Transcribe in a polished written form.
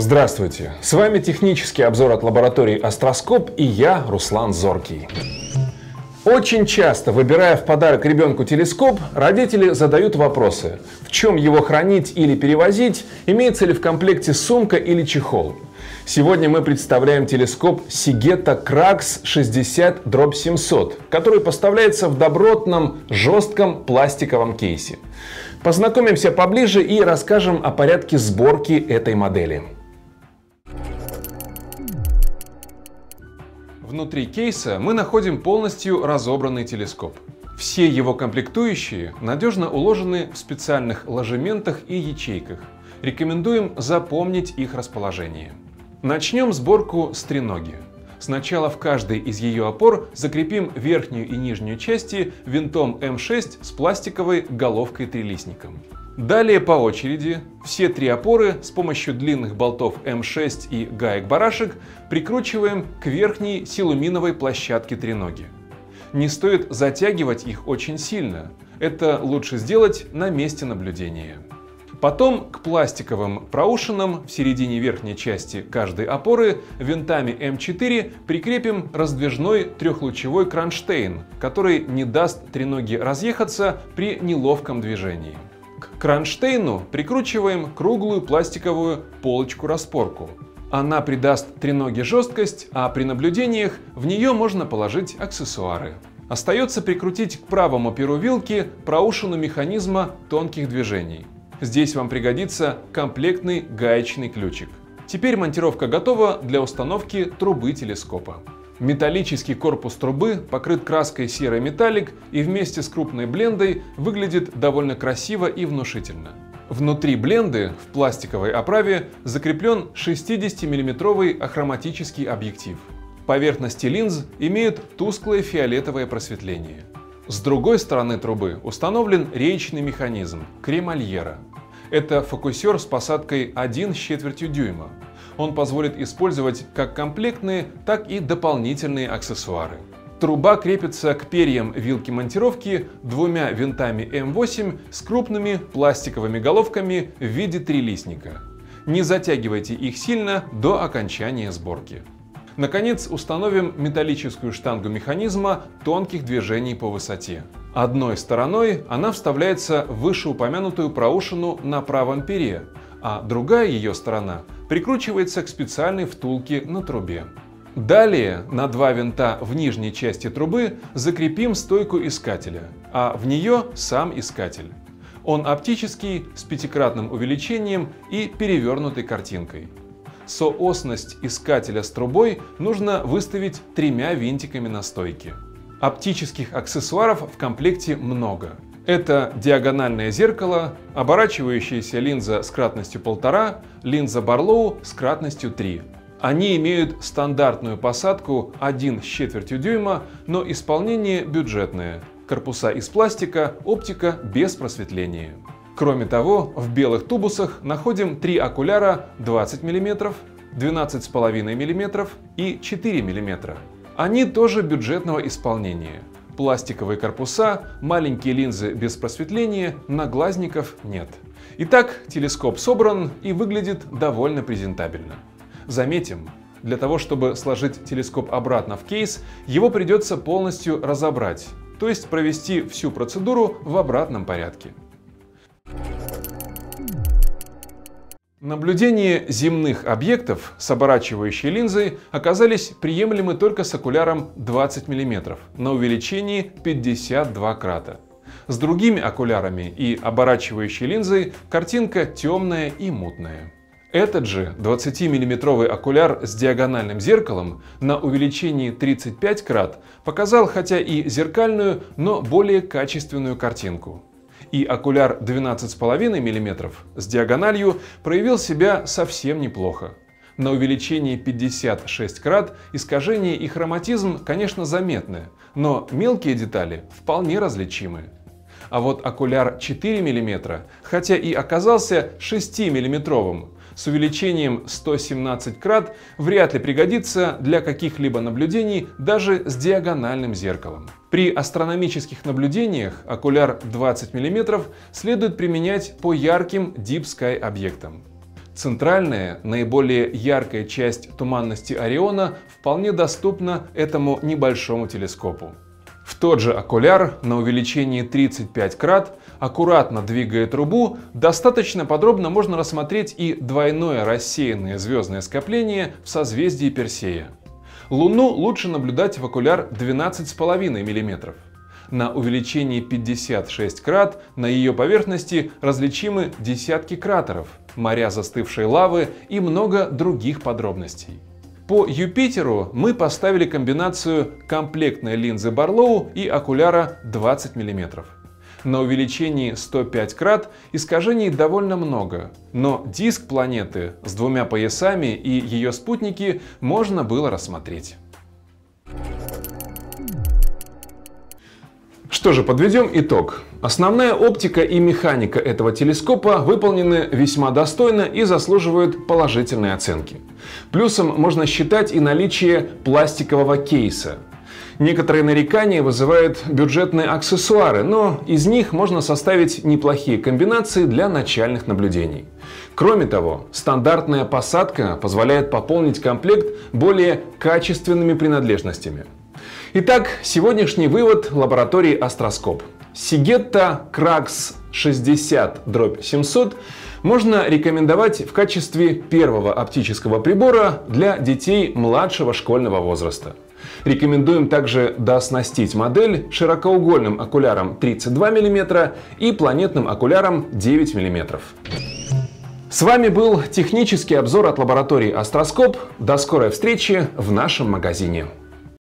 Здравствуйте! С вами технический обзор от лаборатории Астроскоп и я, Руслан Зоркий. Очень часто, выбирая в подарок ребенку телескоп, родители задают вопросы: в чем его хранить или перевозить, имеется ли в комплекте сумка или чехол. Сегодня мы представляем телескоп Sigeta Krax 60/700, который поставляется в добротном, жестком пластиковом кейсе. Познакомимся поближе и расскажем о порядке сборки этой модели. Внутри кейса мы находим полностью разобранный телескоп. Все его комплектующие надежно уложены в специальных ложементах и ячейках. Рекомендуем запомнить их расположение. Начнем сборку с треноги. Сначала в каждой из ее опор закрепим верхнюю и нижнюю части винтом М6 с пластиковой головкой-трилистником. Далее по очереди все три опоры с помощью длинных болтов М6 и гаек-барашек прикручиваем к верхней силуминовой площадке треноги. Не стоит затягивать их очень сильно, это лучше сделать на месте наблюдения. Потом к пластиковым проушинам в середине верхней части каждой опоры винтами М4 прикрепим раздвижной трехлучевой кронштейн, который не даст треноге разъехаться при неловком движении. К кронштейну прикручиваем круглую пластиковую полочку-распорку. Она придаст треноге жесткость, а при наблюдениях в нее можно положить аксессуары. Остается прикрутить к правому перу вилки проушину механизма тонких движений. Здесь вам пригодится комплектный гаечный ключик. Теперь монтировка готова для установки трубы телескопа. Металлический корпус трубы покрыт краской серый металлик и вместе с крупной блендой выглядит довольно красиво и внушительно. Внутри бленды в пластиковой оправе закреплен 60-мм ахроматический объектив. Поверхности линз имеют тусклое фиолетовое просветление. С другой стороны трубы установлен речный механизм кремольера. Это фокусер с посадкой 1/4 дюйма. Он позволит использовать как комплектные, так и дополнительные аксессуары. Труба крепится к перьям вилки монтировки двумя винтами М8 с крупными пластиковыми головками в виде трилистника. Не затягивайте их сильно до окончания сборки. Наконец, установим металлическую штангу механизма тонких движений по высоте. Одной стороной она вставляется в вышеупомянутую проушину на правом пере, а другая ее сторона прикручивается к специальной втулке на трубе. Далее на два винта в нижней части трубы закрепим стойку искателя, а в нее сам искатель. Он оптический, с пятикратным увеличением и перевернутой картинкой. Соосность искателя с трубой нужно выставить тремя винтиками на стойке. Оптических аксессуаров в комплекте много. Это диагональное зеркало, оборачивающаяся линза с кратностью 1,5, линза Барлоу с кратностью 3. Они имеют стандартную посадку 1/4 дюйма, но исполнение бюджетное. Корпуса из пластика, оптика без просветления. Кроме того, в белых тубусах находим три окуляра 20 мм, 12,5 мм и 4 мм. Они тоже бюджетного исполнения. Пластиковые корпуса, маленькие линзы без просветления, наглазников нет. Итак, телескоп собран и выглядит довольно презентабельно. Заметим, для того, чтобы сложить телескоп обратно в кейс, его придется полностью разобрать, то есть провести всю процедуру в обратном порядке. Наблюдения земных объектов с оборачивающей линзой оказались приемлемы только с окуляром 20 мм на увеличении 52 крата. С другими окулярами и оборачивающей линзой картинка темная и мутная. Этот же 20-мм окуляр с диагональным зеркалом на увеличении 35 крат показал хотя и зеркальную, но более качественную картинку. И окуляр 12,5 мм с диагональю проявил себя совсем неплохо. На увеличении 56 крат искажение и хроматизм, конечно, заметны, но мелкие детали вполне различимы. А вот окуляр 4 мм, хотя и оказался 6-мм, с увеличением 117 крат вряд ли пригодится для каких-либо наблюдений даже с диагональным зеркалом. При астрономических наблюдениях окуляр 20 мм следует применять по ярким Deep Sky объектам. Центральная, наиболее яркая часть туманности Ориона вполне доступна этому небольшому телескопу. В тот же окуляр на увеличении 35 крат, аккуратно двигая трубу, достаточно подробно можно рассмотреть и двойное рассеянное звездное скопление в созвездии Персея. Луну лучше наблюдать в окуляр 12,5 мм. На увеличении 56 крат на ее поверхности различимы десятки кратеров, моря застывшей лавы и много других подробностей. По Юпитеру мы поставили комбинацию комплектной линзы Барлоу и окуляра 20 мм. На увеличении 105 крат искажений довольно много, но диск планеты с двумя поясами и ее спутники можно было рассмотреть. Что же, подведем итог. Основная оптика и механика этого телескопа выполнены весьма достойно и заслуживают положительной оценки. Плюсом можно считать и наличие пластикового кейса. Некоторые нарекания вызывают бюджетные аксессуары, но из них можно составить неплохие комбинации для начальных наблюдений. Кроме того, стандартная посадка позволяет пополнить комплект более качественными принадлежностями. Итак, сегодняшний вывод лаборатории Астроскоп. Сигетта Кракс 60/700 можно рекомендовать в качестве первого оптического прибора для детей младшего школьного возраста. Рекомендуем также дооснастить модель широкоугольным окуляром 32 мм и планетным окуляром 9 мм. С вами был технический обзор от лаборатории Астроскоп. До скорой встречи в нашем магазине.